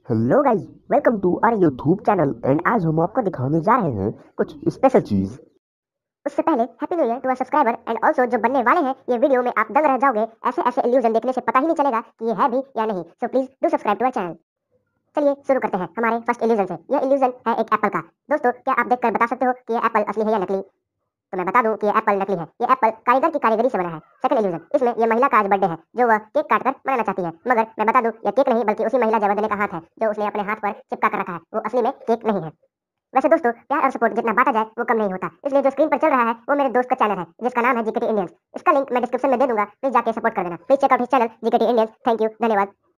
Hello guys, welcome to our YouTube channel and आज हम आपको दिखाने जा रहे हैं कुछ स्पेशल चीज। उससे पहले happy new year to our subscriber and also जो बनने वाले हैं ये वीडियो में आप दंग रह जाओगे। ऐसे ऐसे इल्यूजन देखने से पता ही नहीं चलेगा कि ये है भी या नहीं। So please do subscribe to our channel. चलिए शुरू करते हैं हमारे फर्स्ट इल्यूजन से। यह इल्यूजन है एक एप्पल का। दोस्तों, क्या आप देखकर बता सकते हो कि ये एप्पल असली है या नकली? तो मैं बता दूं कि ये एप्पल नकली है। ये एप्पल कारीगर की कारीगरी से बना है। सेकंड इल्यूजन, इसमें ये महिला का आज बर्थडे है जो वह केक काटकर मनाना चाहती है, मगर मैं बता दूं यह केक नहीं बल्कि उसी महिला जयवर्धने का हाथ है जो उसने अपने हाथ पर चिपका कर रखा है। वो असली में केक नहीं है। वैसे दोस्तों, प्यार और सपोर्ट जितना बांटा जाए वो कम नहीं होता, इसलिए जो स्क्रीन पर चल रहा है वो मेरे दोस्त का चैनल है जिसका नाम है जीकेटी इंडियंस। इसका लिंक मैं डिस्क्रिप्शन में दे दूंगा, प्लीज जाके सपोर्ट कर देना। Please check out his channel GKT Indians. Thank you, धन्यवाद।